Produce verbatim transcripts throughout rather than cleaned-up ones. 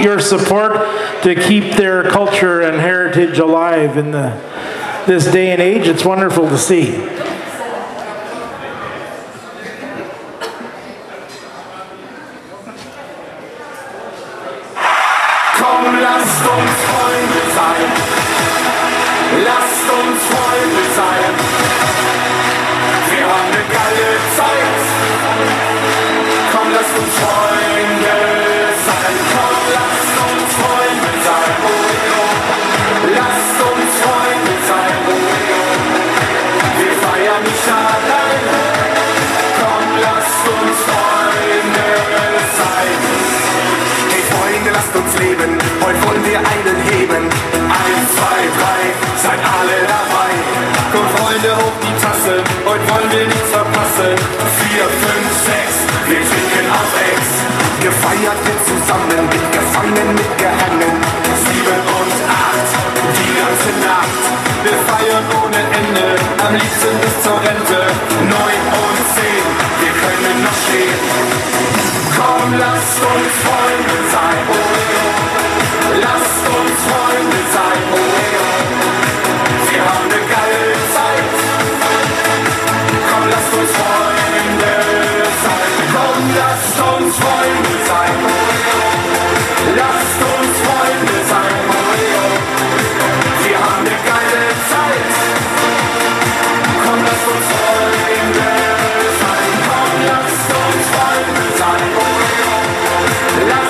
your support to keep their culture and heritage alive in the, this day and age. It's wonderful to see. Komm, lasst uns Freunde sein. Lasst uns Freunde sein. Wir haben eine geile Zeit. Komm, lasst uns Freunde sein. Komm, lasst uns Freunde sein. Oh, oh. Lasst uns Freunde sein. Oh, oh. Wir feiern nicht allein. Komm, lasst uns Freunde sein. Hey Freunde, lasst uns leben. Heute wollen wir einen heben. Eins, zwei, drei, seid alle dabei. Komm Freunde, hoch die Tasse. Heute wollen wir nichts verpassen. Vier, fünf, sechs, wir trinken auf Ex. Gefeiert wird zusammen, mitgefangen, mitgehangen. Sieben und acht, die ganze Nacht. Wir feiern ohne Ende, am liebsten bis zur Rente. Neun und zehn, wir können noch stehen. Komm, lasst uns Freunde sein, oh, oh. Lasst uns Freunde sein, oh, oh. Wir haben eine geile Zeit. Komm, lasst uns Freunde sein. Komm, lasst uns Freunde sein, oh, oh. Lasst uns Freunde sein, oh, oh. Wir haben eine geile Zeit. Komm, lasst uns Freunde sein. Komm, lasst uns Freunde sein, oh, oh.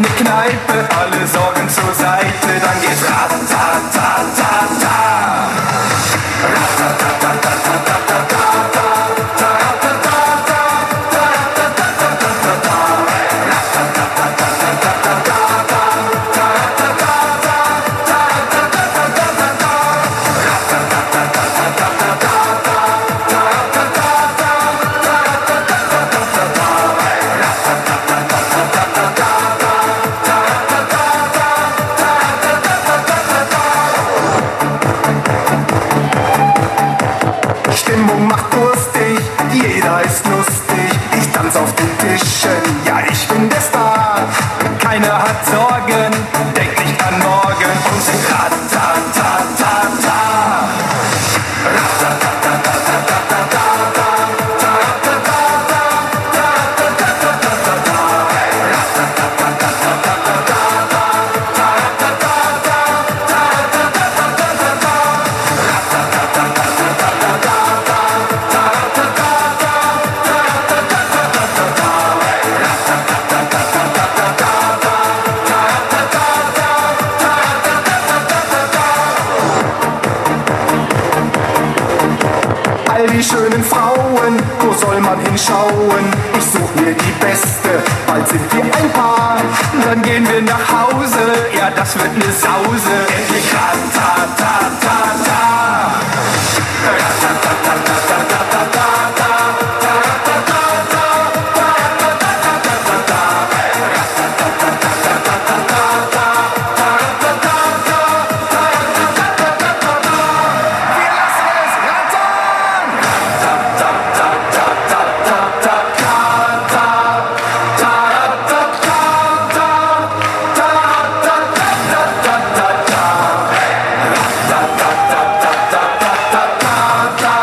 in die Kneipe, alle Sorgen zur Seite, dann geht's rat-ta-ta-ta-ta. Stimmung macht durstig, jeder ist lustig. Ich tanz auf den Tischen, ja ich bin der Star. Keiner hat Sorgen, denk nicht an morgen und singt rat-ta-ta-ta-ta. All die schönen Frauen, wo soll man hinschauen? Ich such mir die beste, bald sind wir ein Paar. Dann gehen wir nach Hause, ja das wird ne Sause. Endlich rat-ta-ta-ta-ta. Da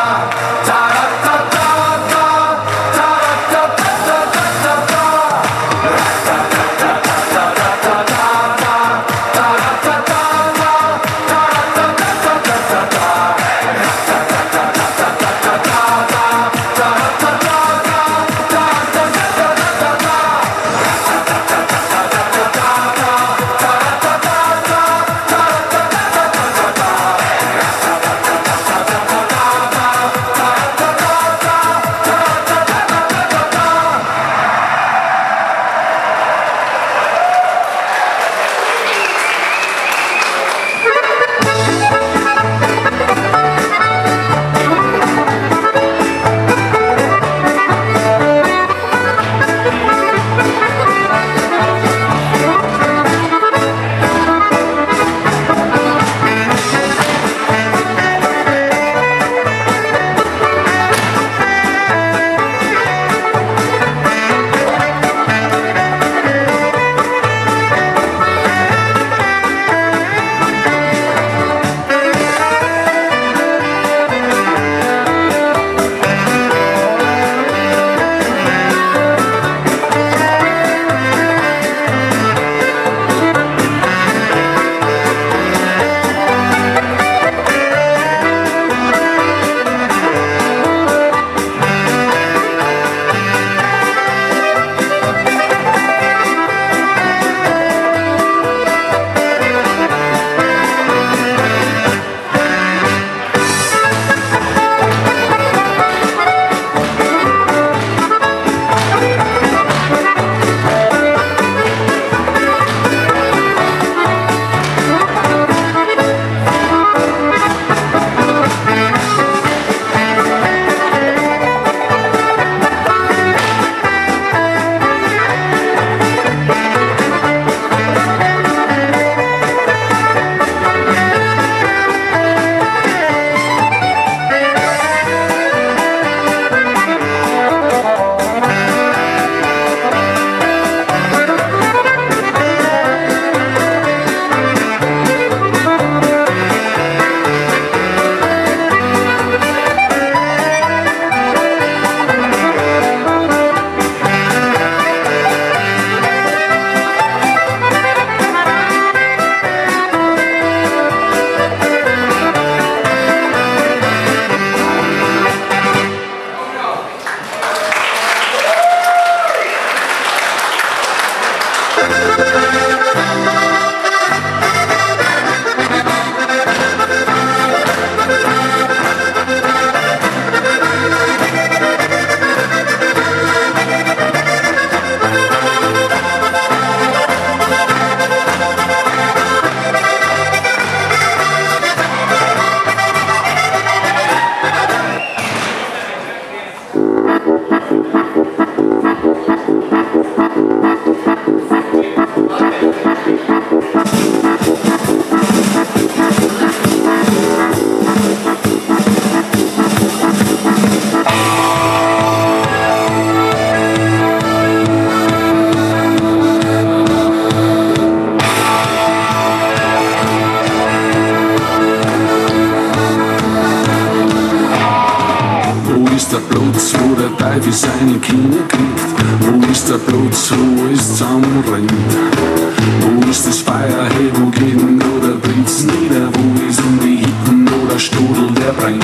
Teufel seine Kinder kriegt. Wo ist der Platz, wo es zusammenrennt? Wo ist das Feuer, hey, wo geht denn da der Blitz nieder? Wo ist um die Hitten oder Stodel, der brennt?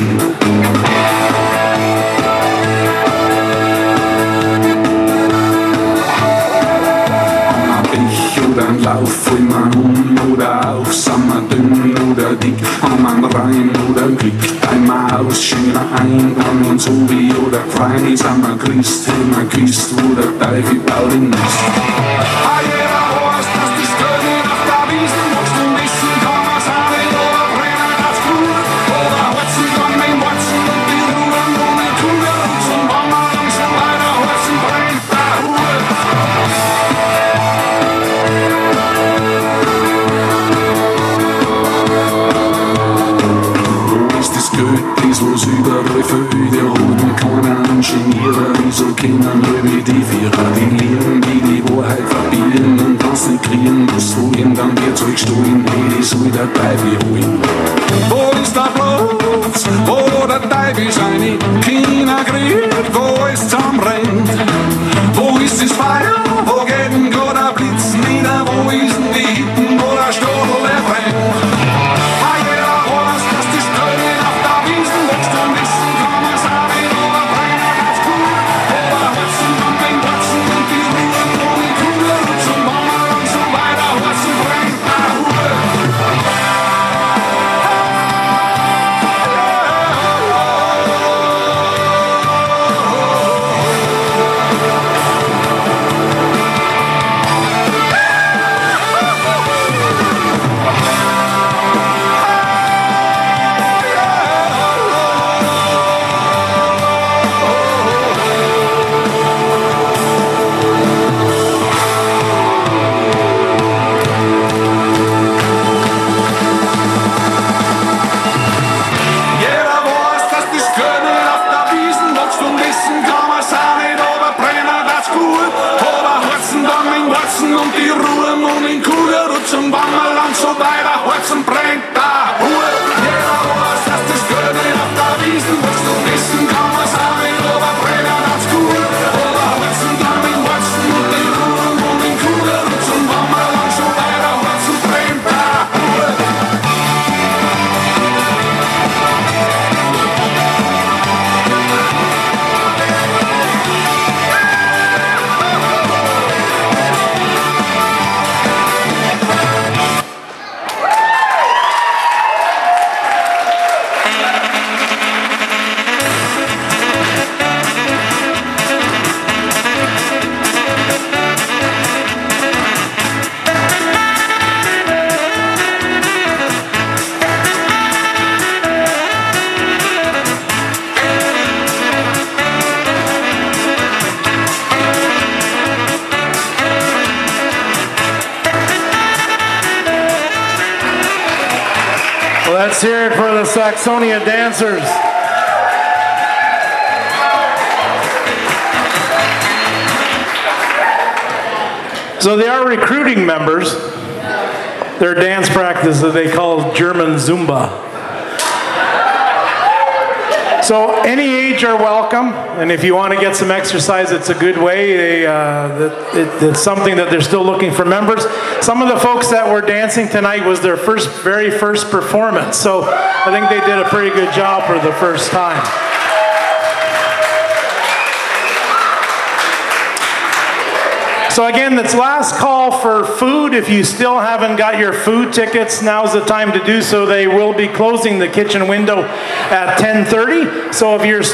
Oder ein Lauf, voll man um oder auf, sind wir dünn oder dick, haben wir Reim oder Glück, einmal aus, schöner ein, an uns Obi oder Freien, sind wir Christ, haben wir Christ oder Teufel baut den Nest. Ah, jeder weiß, dass die Stöne auf der Wiesen wächst und wissen kann man's auch nicht, aber brennen das gut, oder Holzen kann mein Watschen und die Ruhen ohne Kugel und zum Wandern langsam weiter Holzen brennt der Hut. Das was überall fehlt, der hat keinen Ingenieure, wieso kennen nur wie die Vierer, die lieben, die die Wahrheit verbieten und das nicht kriegen, was wollen, dann wird Zeug gestohlen, hey, das soll der Teufel holen. Wo ist der Platz, wo der Teufel seine Kinder kriegt, wo es zusammenrennt? Wo ist das Feuer, wo geht denn gerade der Blitz nieder, wo ist denn die Hitten, wo der Stodel, der brennt? Und die Ruhe und in Kugel rutschen, Wammerland so weiter, Holzen brennt da Ruhe. Jeder weiß, dass das Grüne auf der Wiesen wächst und wissen kann man's auch nicht, aber brennen hat's gut. Oder Holzen dann in Holzen und die Ruhe und in Kugel rutschen, Wammerland so weiter, Holzen brennt da Ruhe. Let's hear it for the Saxonia dancers. So they are recruiting members. Their dance practice that they call German Zumba. So any age are welcome, and if you want to get some exercise, it's a good way. They, uh, it, it's something that they're still looking for members. Some of the folks that were dancing tonight was their first, very first performance, so I think they did a pretty good job for the first time. So again, it's last call for food. If you still haven't got your food tickets, now's the time to do so. They will be closing the kitchen window at ten thirty. So if you're